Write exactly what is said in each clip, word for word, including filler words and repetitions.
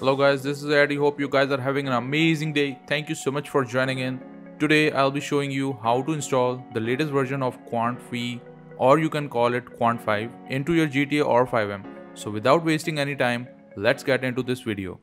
Hello guys, this is Eddie. Hope you guys are having an amazing day. Thank you so much for joining in. Today I'll be showing you how to install the latest version of QuantV, or you can call it Quant five, into your G T A or five M. So without wasting any time, let's get into this video.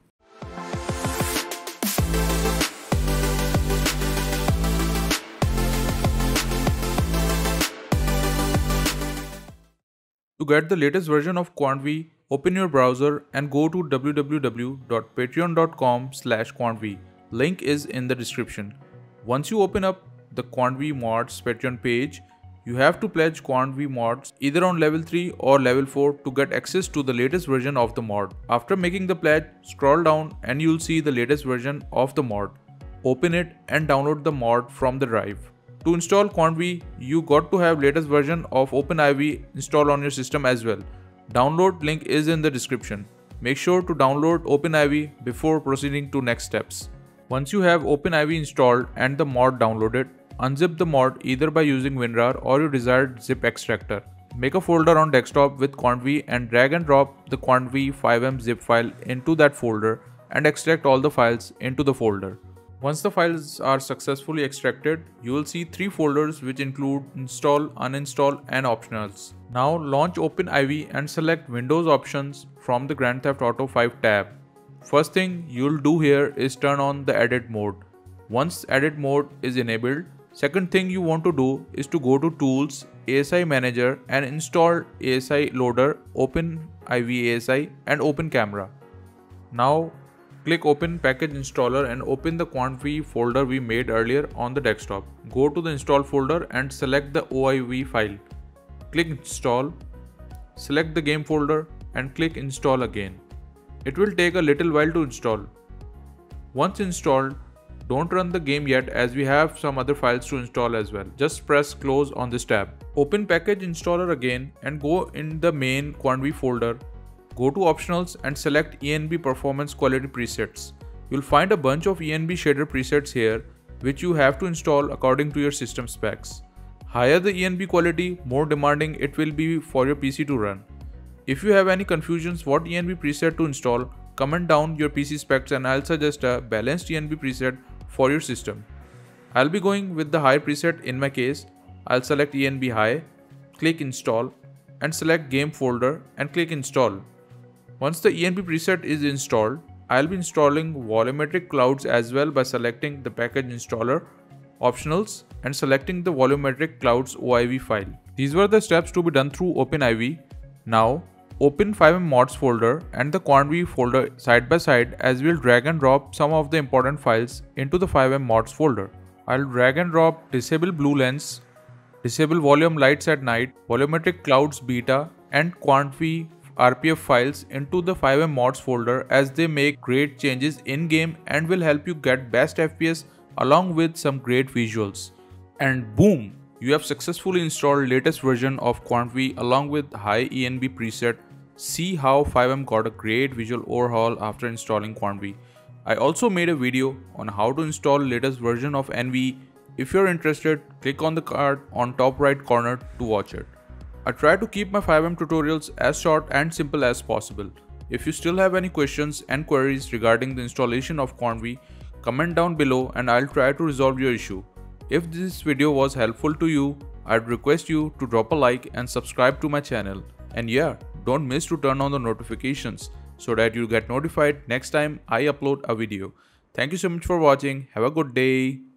To get the latest version of QuantV, open your browser and go to w w w dot patreon dot com slash quantv. Link is in the description. Once you open up the QuantV mods Patreon page, you have to pledge QuantV mods either on level three or level four to get access to the latest version of the mod. After making the pledge, scroll down and you'll see the latest version of the mod. Open it and download the mod from the drive. To install QuantV, you got to have latest version of OpenIV installed on your system as well. Download link is in the description. Make sure to download OpenIV before proceeding to next steps. Once you have OpenIV installed and the mod downloaded, unzip the mod either by using WinRAR or your desired zip extractor. Make a folder on desktop with QuantV and drag and drop the QuantV five M zip file into that folder and extract all the files into the folder. Once the files are successfully extracted, you will see three folders which include install, uninstall and optionals. Now launch OpenIV and select Windows options from the Grand Theft Auto five tab. First thing you'll do here is turn on the edit mode. Once edit mode is enabled, second thing you want to do is to go to Tools, A S I Manager and install A S I Loader, OpenIV A S I and Open Camera. Now click Open Package Installer and open the QuantV folder we made earlier on the desktop. Go to the install folder and select the O I V file. Click Install, select the game folder and click Install again. It will take a little while to install. Once installed, don't run the game yet as we have some other files to install as well. Just press close on this tab. Open Package Installer again and go in the main QuantV folder. Go to Optionals and select E N B Performance Quality Presets. You'll find a bunch of E N B shader presets here which you have to install according to your system specs. Higher the E N B quality, more demanding it will be for your P C to run. If you have any confusions what E N B preset to install, comment down your P C specs and I'll suggest a balanced E N B preset for your system. I'll be going with the high preset in my case. I'll select E N B High, click Install and select Game folder and click Install. Once the E N B preset is installed, I'll be installing volumetric clouds as well by selecting the package installer, optionals and selecting the volumetric clouds O I V file. These were the steps to be done through OpenIV. Now open five M mods folder and the QuantV folder side by side as we'll drag and drop some of the important files into the five M mods folder. I'll drag and drop disable blue lens, disable volume lights at night, volumetric clouds beta and QuantV R P F files into the five M mods folder as they make great changes in game and will help you get best F P S along with some great visuals. And boom! You have successfully installed latest version of QuantV along with high E N B preset. See how five M got a great visual overhaul after installing QuantV. I also made a video on how to install latest version of N V E. If you're interested, click on the card on top right corner to watch it. I try to keep my five M tutorials as short and simple as possible. If you still have any questions and queries regarding the installation of QuantV, comment down below and I'll try to resolve your issue. If this video was helpful to you, I'd request you to drop a like and subscribe to my channel. And yeah, don't miss to turn on the notifications so that you get notified next time I upload a video. Thank you so much for watching. Have a good day.